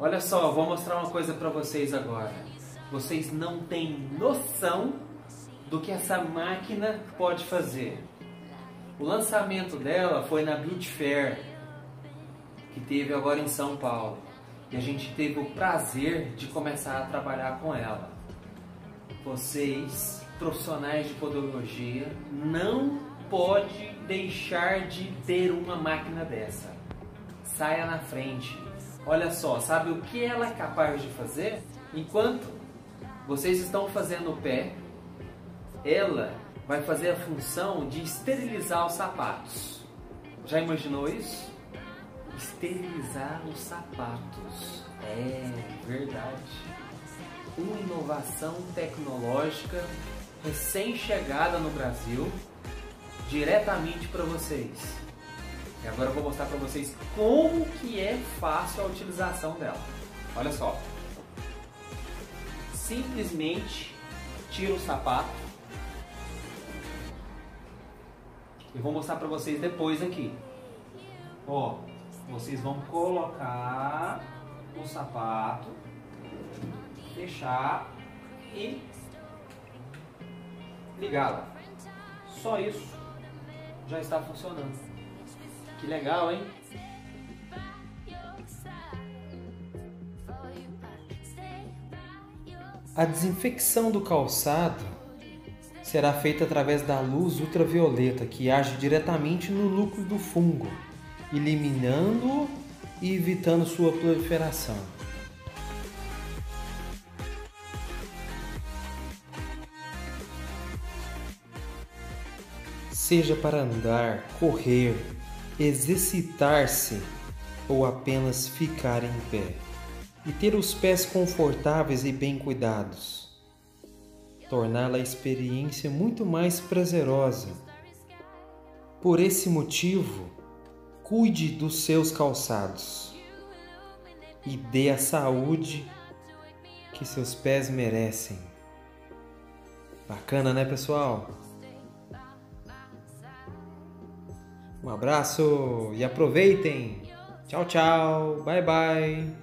Olha só, vou mostrar uma coisa para vocês agora. Vocês não têm noção do que essa máquina pode fazer. O lançamento dela foi na Beauty Fair, que teve agora em São Paulo. E a gente teve o prazer de começar a trabalhar com ela. Vocês, profissionais de podologia, não pode deixar de ter uma máquina dessa. Saia na frente. Olha só, sabe o que ela é capaz de fazer? Enquanto vocês estão fazendo o pé, ela vai fazer a função de esterilizar os sapatos. Já imaginou isso? Esterilizar os sapatos. É verdade. Uma inovação tecnológica recém-chegada no Brasil, diretamente para vocês. E agora eu vou mostrar para vocês como que é fácil a utilização dela. Olha só. Simplesmente tira o sapato. E vou mostrar para vocês depois aqui. Ó, vocês vão colocar o sapato, fechar e ligá-la. Só isso já está funcionando. Que legal, hein? A desinfecção do calçado será feita através da luz ultravioleta, que age diretamente no núcleo do fungo, eliminando-o e evitando sua proliferação. Seja para andar, correr, exercitar-se ou apenas ficar em pé, e ter os pés confortáveis e bem cuidados, torná-la a experiência muito mais prazerosa. Por esse motivo, cuide dos seus calçados e dê a saúde que seus pés merecem. Bacana, né, pessoal? Um abraço e aproveitem! Tchau, tchau! Bye, bye!